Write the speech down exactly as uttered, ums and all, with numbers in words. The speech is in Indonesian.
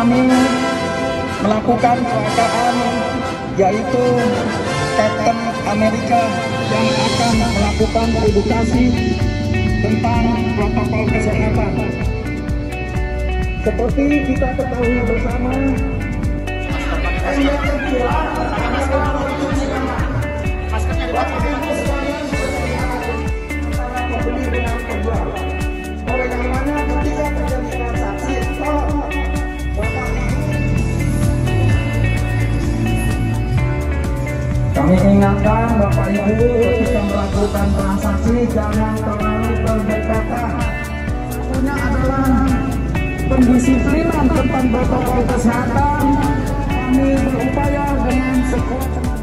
kami melakukan pelacakan, yaitu Kapten Amerika yang akan melakukan edukasi tentang protokol kesehatan. Seperti kita ketahui bersama, yang kedua adalah antara pembeli dengan penjual. Oleh karenanya ketika terjadi transaksi, kami ingatkan Bapak Ibu ketika melakukan transaksi jangan terlalu berdekatan. Satunya adalah pendisiplinan tentang protokol kesehatan. Kami berupaya dengan sekuat tenaga